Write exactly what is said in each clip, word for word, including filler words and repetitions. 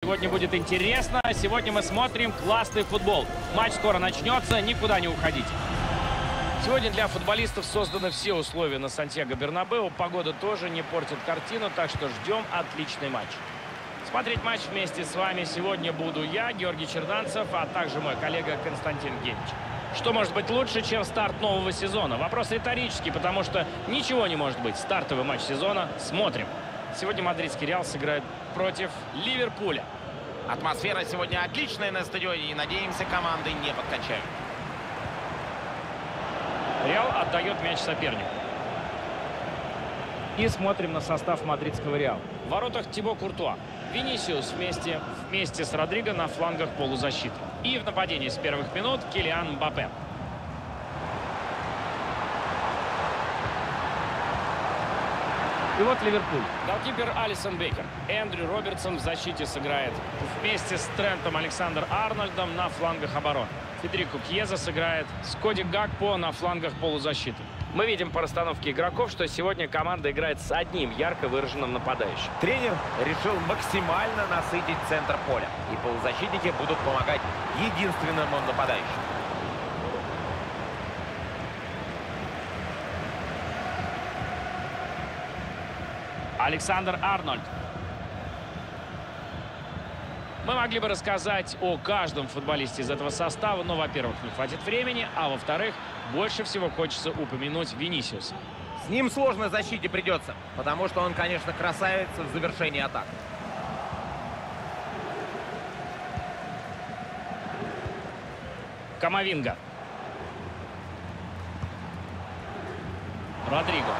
Сегодня будет интересно. Сегодня мы смотрим классный футбол. Матч скоро начнется, никуда не уходите. Сегодня для футболистов созданы все условия на Сантьяго-Бернабеу. Погода тоже не портит картину, так что ждем отличный матч. Смотреть матч вместе с вами сегодня буду я, Георгий Черданцев, а также мой коллега Константин Генич. Что может быть лучше, чем старт нового сезона? Вопрос риторический, потому что ничего не может быть. Стартовый матч сезона. Смотрим. Сегодня мадридский Реал сыграет против Ливерпуля. Атмосфера сегодня отличная на стадионе, и, надеемся, команды не подкачают. Реал отдает мяч сопернику. И смотрим на состав мадридского Реала. В воротах Тибо Куртуа. Винисиус вместе, вместе с Родриго на флангах полузащиты. И в нападении с первых минут Килиан Мбаппе. И вот Ливерпуль. Голкипер Алисон Бейкер. Эндрю Робертсон в защите сыграет вместе с Трентом Александр-Арнольдом на флангах обороны. Федерико Кьеза сыграет с Коди Гакпо на флангах полузащиты. Мы видим по расстановке игроков, что сегодня команда играет с одним ярко выраженным нападающим. Тренер решил максимально насытить центр поля, и полузащитники будут помогать единственному нападающему. Александр Арнольд. Мы могли бы рассказать о каждом футболисте из этого состава, но, во-первых, не хватит времени, а во-вторых, больше всего хочется упомянуть Винисиуса. С ним сложно в защите придется, потому что он, конечно, красавец в завершении атак. Камавинга. Родриго.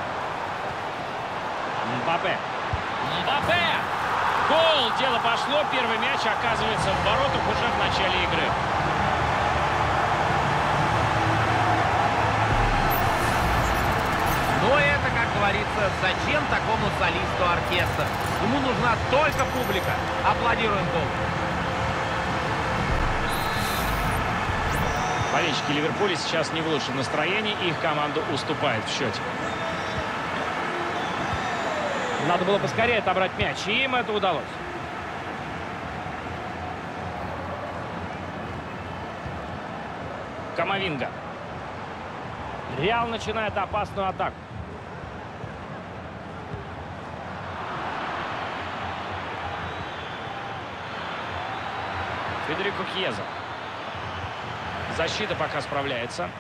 Мбаппе. Мбаппе! Гол! Дело пошло. Первый мяч оказывается в воротах уже в начале игры. Но это, как говорится, зачем такому солисту оркестр? Ему нужна только публика. Аплодируем голу. Болельщики Ливерпуля сейчас не в лучшем настроении. Их команда уступает в счете. Надо было поскорее отобрать мяч, и им это удалось. Камавинга. Реал начинает опасную атаку. Федерико Кьеза. Защита пока справляется.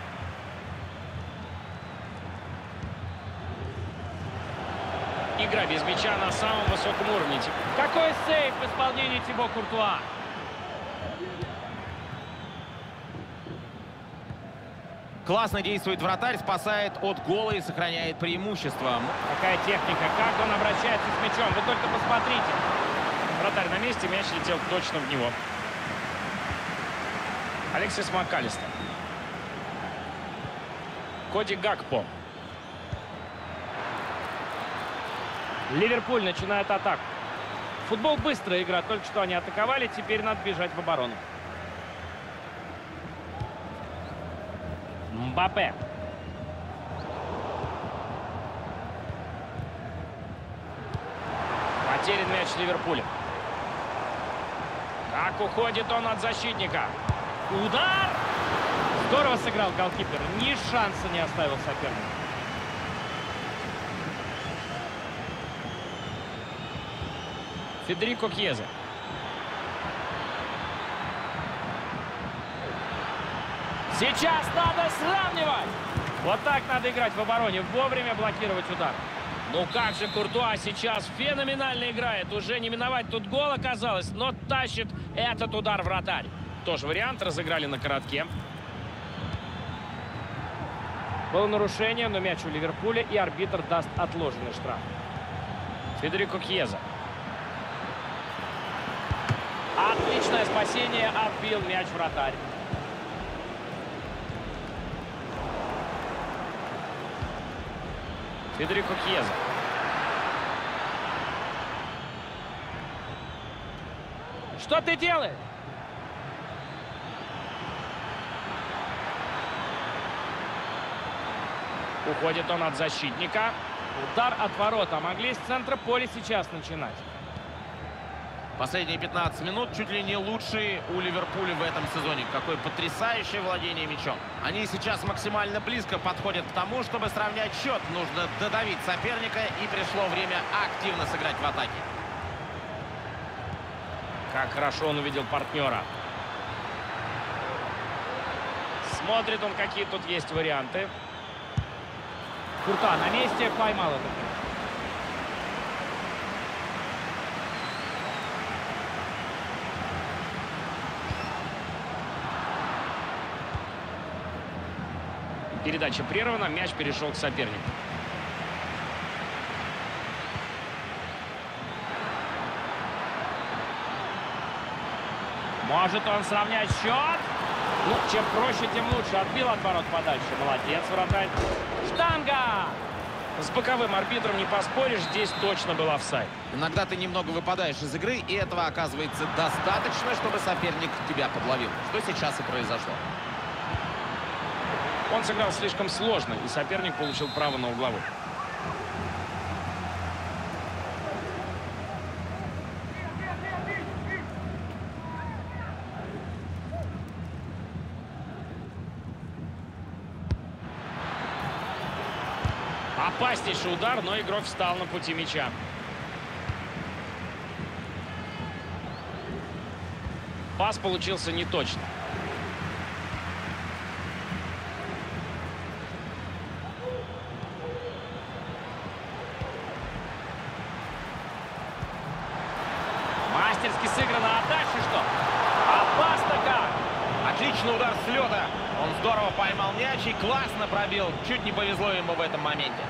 Игра без мяча на самом высоком уровне. Какой сейв в исполнении Тибо Куртуа. Классно действует вратарь, спасает от гола и сохраняет преимущество. Какая техника, как он обращается с мячом. Вы только посмотрите. Вратарь на месте, мяч летел точно в него. Алексис Макалистер. Коди Гакпо. Ливерпуль начинает атаку. Футбол быстрая игра. Только что они атаковали. Теперь надо бежать в оборону. Мбаппе. Потерян мяч Ливерпуля. Как уходит он от защитника. Удар! Здорово сыграл голкипер. Ни шанса не оставил соперника. Федерико Кьеза. Сейчас надо сравнивать. Вот так надо играть в обороне. Вовремя блокировать удар. Ну как же Куртуа сейчас феноменально играет. Уже не миновать тут гол оказалось, но тащит этот удар вратарь. Тоже вариант. Разыграли на коротке. Было нарушение, но мяч у Ливерпуля, и арбитр даст отложенный штраф. Федерико Кьеза. Отличное спасение, отбил мяч вратарь. Федерико Кьеза. Что ты делаешь? Уходит он от защитника. Удар от ворота. Могли с центра поля сейчас начинать. Последние пятнадцать минут чуть ли не лучшие у Ливерпуля в этом сезоне. Какое потрясающее владение мячом. Они сейчас максимально близко подходят к тому, чтобы сравнять счет. Нужно додавить соперника, и пришло время активно сыграть в атаке. Как хорошо он увидел партнера. Смотрит он, какие тут есть варианты. Курта на месте, поймал это. Передача прервана, мяч перешел к сопернику. Может он сравнять счет? Ну, чем проще, тем лучше. Отбил от ворот подальше. Молодец, вратарь. Штанга! С боковым арбитром не поспоришь, здесь точно был офсайд. Иногда ты немного выпадаешь из игры, и этого оказывается достаточно, чтобы соперник тебя подловил. Что сейчас и произошло. Он сыграл слишком сложно, и соперник получил право на угловой. Опаснейший удар, но игрок встал на пути мяча. Пас получился неточный. Мастерски сыграно, а дальше что? Опасно как! Отличный удар с лета. Он здорово поймал мяч и классно пробил. Чуть не повезло ему в этом моменте.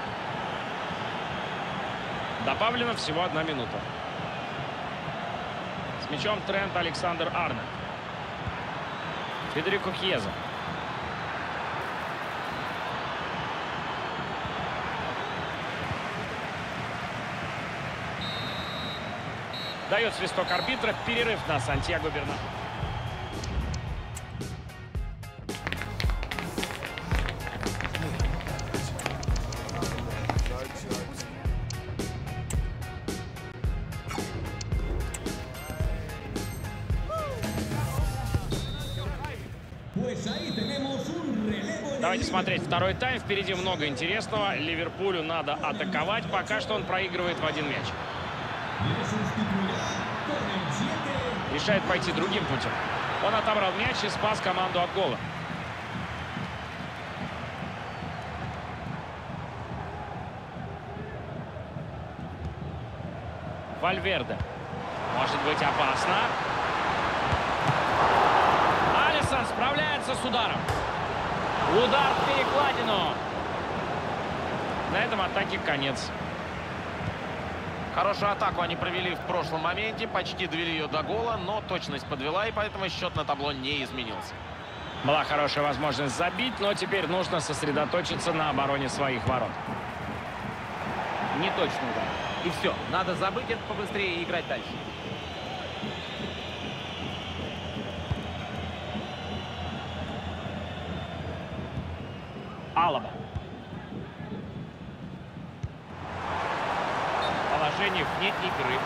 Добавлено всего одна минута. С мячом Трент Александр-Арнольд. Федерико Кьеза. Дает свисток арбитра. Перерыв на Сантьяго Бернабеу. Давайте смотреть второй тайм. Впереди много интересного. Ливерпулю надо атаковать. Пока что он проигрывает в один мяч. Решает пойти другим путем. Он отобрал мяч и спас команду от гола. Вальверде. Может быть опасно. Алисон справляется с ударом. Удар в перекладину. На этом атаке конец. Хорошую атаку они провели в прошлом моменте. Почти довели ее до гола, но точность подвела, и поэтому счет на табло не изменился. Была хорошая возможность забить, но теперь нужно сосредоточиться на обороне своих ворот. Не точно удар. И все. Надо забыть это побыстрее и играть дальше. Алаба. Положение вне игры.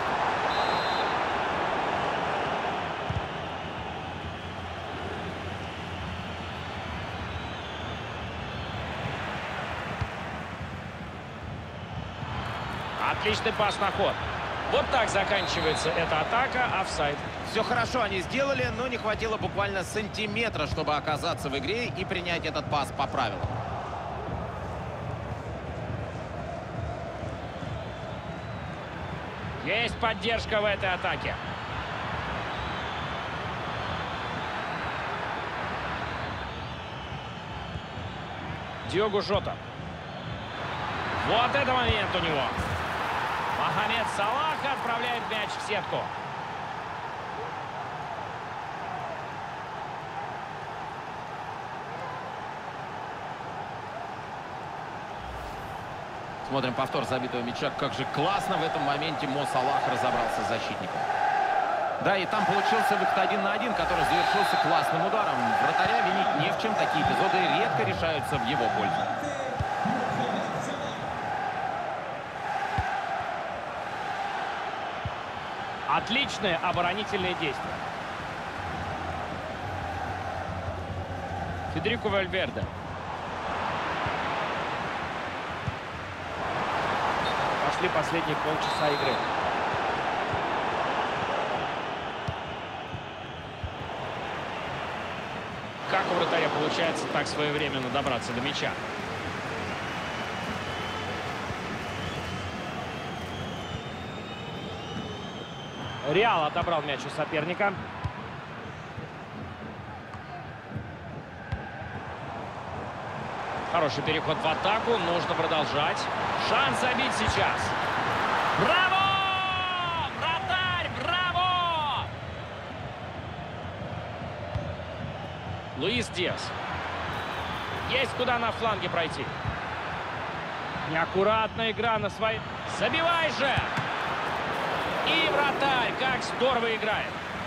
Отличный пас на ход. Вот так заканчивается эта атака. Офсайд. Все хорошо они сделали, но не хватило буквально сантиметра, чтобы оказаться в игре и принять этот пас по правилам. Есть поддержка в этой атаке. Диого Жота. Вот это момент у него. Мохамед Салах отправляет мяч в сетку. Смотрим повтор забитого мяча. Как же классно в этом моменте Мо Салах разобрался с защитником. Да, и там получился выход один на один, который завершился классным ударом. Вратаря винить не в чем. Такие эпизоды редко решаются в его пользу. Отличные оборонительные действия. Федерико Вальверде. Пошли последние полчаса игры. Как у вратаря получается так своевременно добраться до мяча? Реал отобрал мяч у соперника. Хороший переход в атаку. Нужно продолжать. Шанс забить сейчас. Браво! Вратарь! Браво! Луис Диас. Есть куда на фланге пройти. Неаккуратная игра на своей... Забивай же! И вратарь как здорово играет.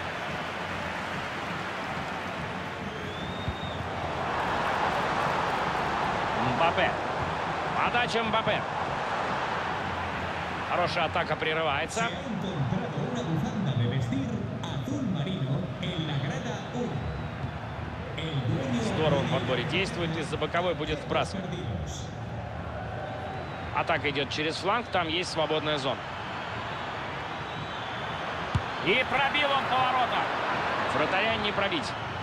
Мбаппе. Подача Мбаппе. Хорошая атака прерывается. Здорово он в подборе действует. Из-за боковой будет вбрасывать. Атака идет через фланг. Там есть свободная зона. И пробил он поворота. Вратаря не пробить.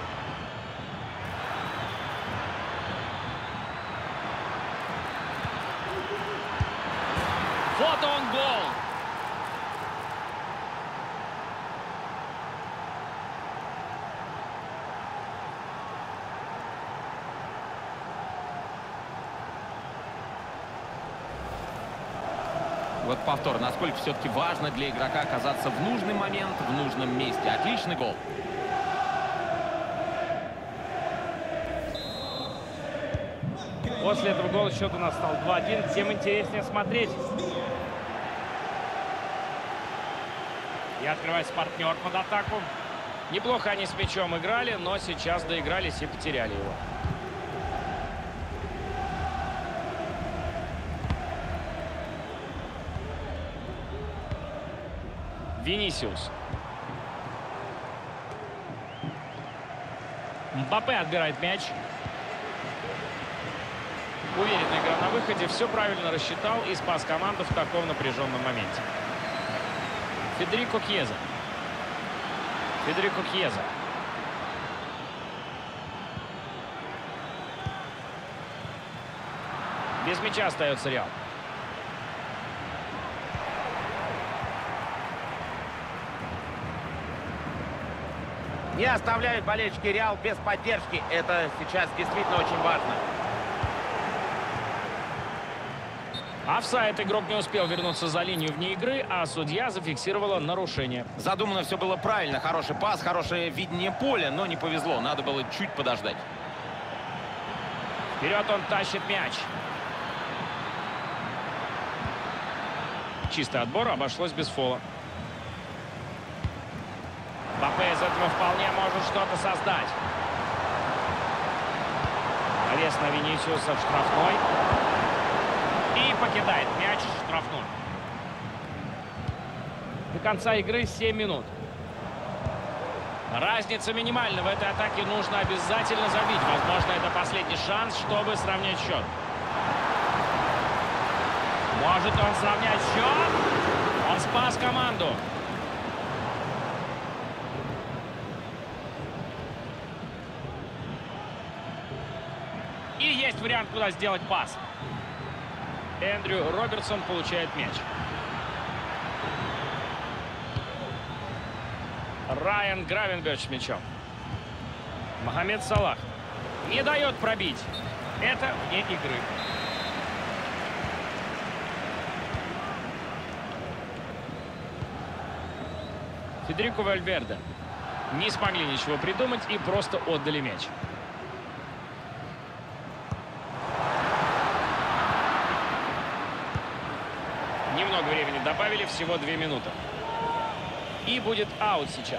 Вот он гол. Вот повтор. Насколько все-таки важно для игрока оказаться в нужный момент, в нужном месте. Отличный гол. После этого гола счет у нас стал два-один. Тем интереснее смотреть. И открывается партнер под атаку. Неплохо они с мячом играли, но сейчас доигрались и потеряли его. Винисиус. Мбаппе отбирает мяч. Уверенная игра на выходе. Все правильно рассчитал и спас команду в таком напряженном моменте. Федерико Кьеза. Федерико Кьеза. Без мяча остается Реал. Не оставляют болельщики Реал без поддержки. Это сейчас действительно очень важно. Офсайд. Игрок не успел вернуться за линию вне игры, а судья зафиксировала нарушение. Задумано все было правильно. Хороший пас, хорошее видение поля, но не повезло. Надо было чуть подождать. Вперед он тащит мяч. Чистый отбор, обошлось без фола. Мбаппе из этого вполне может что-то создать. Навес на Винисиуса в штрафной. И покидает мяч в штрафной. До конца игры семь минут. Разница минимальна. В этой атаке нужно обязательно забить. Возможно, это последний шанс, чтобы сравнять счет. Может он сравнять счет? Он спас команду. И есть вариант, куда сделать пас. Эндрю Робертсон получает мяч. Райан Гравенберч с мячом. Мохаммед Салах не дает пробить. Это вне игры. Федерико Вальверде. Не смогли ничего придумать и просто отдали мяч. Немного времени добавили, всего две минуты. И будет аут сейчас.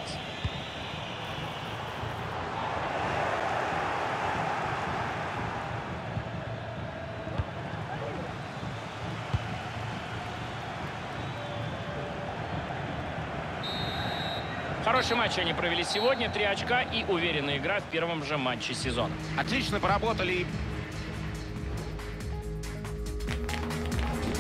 Хороший матч они провели сегодня. Три очка и уверенная игра в первом же матче сезона. Отлично поработали и